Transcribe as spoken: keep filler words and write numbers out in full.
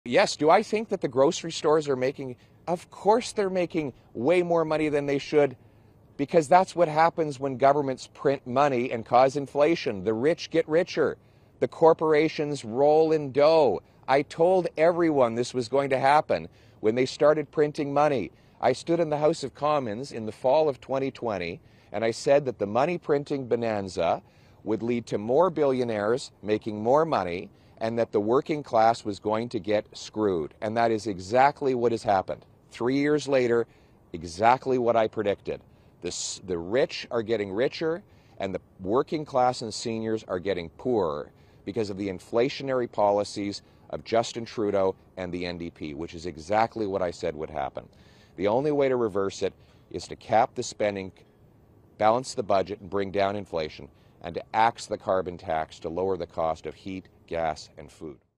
Yes, do I think that the grocery stores are making, of course they're making way more money than they should, because that's what happens when governments print money and cause inflation. The rich get richer. The corporations roll in dough. I told everyone this was going to happen when they started printing money. I stood in the House of Commons in the fall of twenty twenty and I said that the money printing bonanza would lead to more billionaires making more money and that the working class was going to get screwed. And that is exactly what has happened. Three years later, exactly what I predicted. The, the rich are getting richer and the working class and seniors are getting poorer because of the inflationary policies of Justin Trudeau and the N D P, which is exactly what I said would happen. The only way to reverse it is to cap the spending, balance the budget and bring down inflation, and to axe the carbon tax to lower the cost of heat, gas, and food.